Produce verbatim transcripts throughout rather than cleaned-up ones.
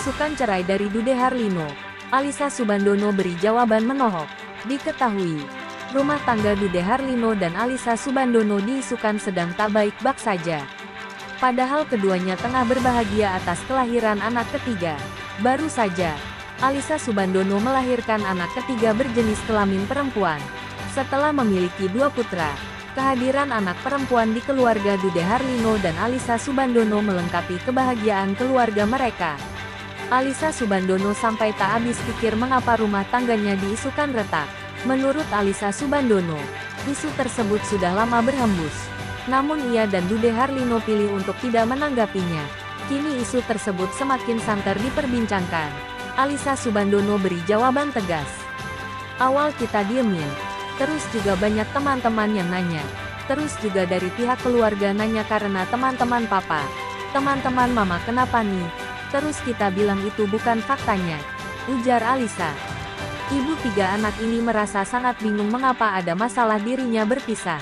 isukan cerai dari Dude Harlino. Alyssa Soebandono beri jawaban menohok. Diketahui, rumah tangga Dude Harlino dan Alyssa Soebandono diisukan sedang tak baik-baik saja. Padahal keduanya tengah berbahagia atas kelahiran anak ketiga. Baru saja, Alyssa Soebandono melahirkan anak ketiga berjenis kelamin perempuan. Setelah memiliki dua putra, kehadiran anak perempuan di keluarga Dude Harlino dan Alyssa Soebandono melengkapi kebahagiaan keluarga mereka. Alyssa Soebandono sampai tak habis pikir mengapa rumah tangganya diisukan retak. Menurut Alyssa Soebandono, isu tersebut sudah lama berhembus. Namun ia dan Dude Harlino pilih untuk tidak menanggapinya. Kini isu tersebut semakin santer diperbincangkan. Alyssa Soebandono beri jawaban tegas. Awal kita diemin. Terus juga banyak teman-teman yang nanya. Terus juga dari pihak keluarga nanya karena teman-teman papa. Teman-teman mama kenapa nih? Terus kita bilang itu bukan faktanya, ujar Alyssa. Ibu tiga anak ini merasa sangat bingung mengapa ada masalah dirinya berpisah.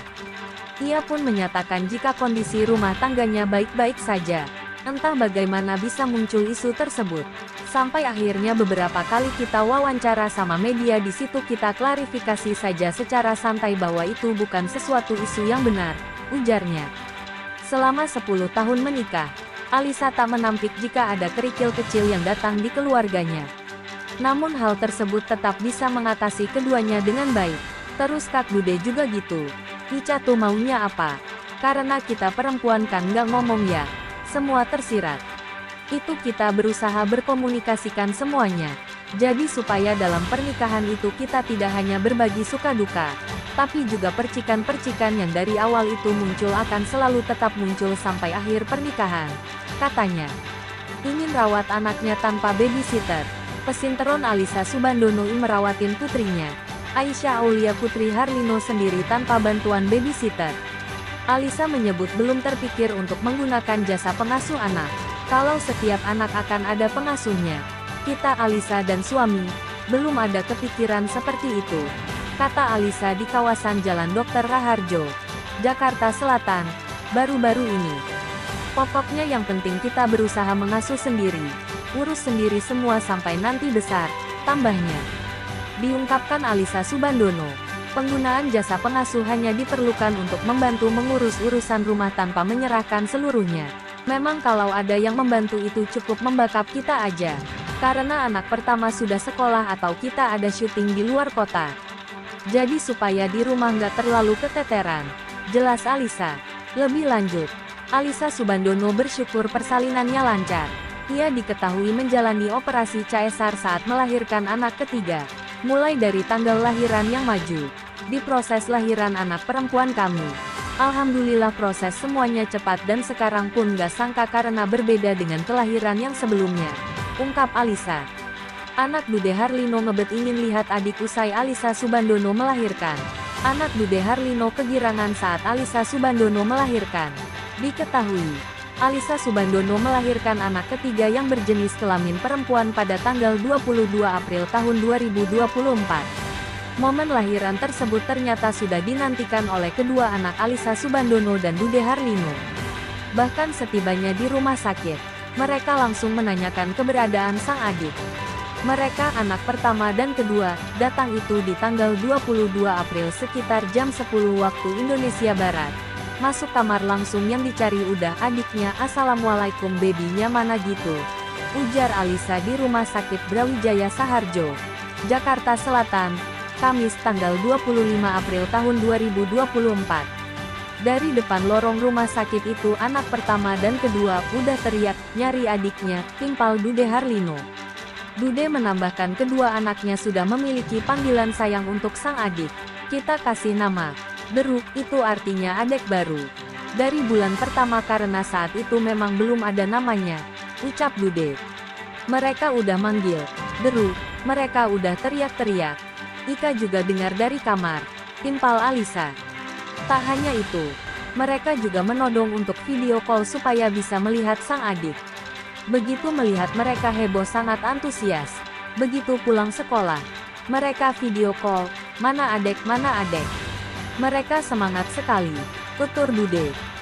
Ia pun menyatakan jika kondisi rumah tangganya baik-baik saja. Entah bagaimana bisa muncul isu tersebut. Sampai akhirnya beberapa kali kita wawancara sama media, di situ kita klarifikasi saja secara santai bahwa itu bukan sesuatu isu yang benar, ujarnya. Selama sepuluh tahun menikah, Alyssa tak menampik jika ada kerikil kecil yang datang di keluarganya. Namun hal tersebut tetap bisa mengatasi keduanya dengan baik. Terus Kak Dude juga gitu. Ica tuh maunya apa? Karena kita perempuan kan nggak ngomong ya. Semua tersirat. Itu kita berusaha berkomunikasikan semuanya. Jadi supaya dalam pernikahan itu kita tidak hanya berbagi suka duka, tapi juga percikan-percikan yang dari awal itu muncul akan selalu tetap muncul sampai akhir pernikahan. Katanya, ingin rawat anaknya tanpa babysitter. Pesinteron Alyssa Soebandono merawatin putrinya, Aisyah Aulia Putri Harlino sendiri tanpa bantuan babysitter. Alyssa menyebut belum terpikir untuk menggunakan jasa pengasuh anak. Kalau setiap anak akan ada pengasuhnya, kita Alyssa dan suami, belum ada kepikiran seperti itu. Kata Alyssa di kawasan Jalan Dokter Raharjo, Jakarta Selatan, baru-baru ini. Pokoknya yang penting kita berusaha mengasuh sendiri, urus sendiri semua sampai nanti besar, tambahnya. Diungkapkan Alyssa Soebandono, penggunaan jasa pengasuh hanya diperlukan untuk membantu mengurus urusan rumah tanpa menyerahkan seluruhnya. Memang kalau ada yang membantu itu cukup membackup kita aja. Karena anak pertama sudah sekolah atau kita ada syuting di luar kota. Jadi supaya di rumah nggak terlalu keteteran, jelas Alyssa. Lebih lanjut, Alyssa Soebandono bersyukur persalinannya lancar. Ia diketahui menjalani operasi cesar saat melahirkan anak ketiga. Mulai dari tanggal lahiran yang maju, di proses lahiran anak perempuan kami. Alhamdulillah proses semuanya cepat dan sekarang pun gak sangka karena berbeda dengan kelahiran yang sebelumnya, ungkap Alyssa. Anak Dude Harlino ngebet ingin lihat adik usai Alyssa Soebandono melahirkan. Anak Dude Harlino kegirangan saat Alyssa Soebandono melahirkan. Diketahui, Alyssa Soebandono melahirkan anak ketiga yang berjenis kelamin perempuan pada tanggal dua puluh dua April tahun dua ribu dua puluh empat. Momen lahiran tersebut ternyata sudah dinantikan oleh kedua anak Alyssa Soebandono dan Dude Harlino. Bahkan setibanya di rumah sakit, mereka langsung menanyakan keberadaan sang adik. Mereka anak pertama dan kedua, datang itu di tanggal dua puluh dua April sekitar jam sepuluh waktu Indonesia Barat. Masuk kamar langsung yang dicari udah adiknya. Assalamualaikum babynya mana gitu, ujar Alyssa di Rumah Sakit Brawijaya Saharjo, Jakarta Selatan, Kamis tanggal dua puluh lima April tahun dua ribu dua puluh empat. Dari depan lorong rumah sakit itu anak pertama dan kedua udah teriak nyari adiknya, timpal Dude Harlino. Dude menambahkan kedua anaknya sudah memiliki panggilan sayang untuk sang adik. Kita kasih nama Deru, itu artinya adik baru. Dari bulan pertama karena saat itu memang belum ada namanya, ucap Dude. Mereka udah manggil Deru, mereka udah teriak-teriak. Ika juga dengar dari kamar, timpal Alyssa. Tak hanya itu, mereka juga menodong untuk video call supaya bisa melihat sang adik. Begitu melihat mereka heboh sangat antusias. Begitu pulang sekolah, mereka video call, mana adek mana adek. Mereka semangat sekali, tutur Dude.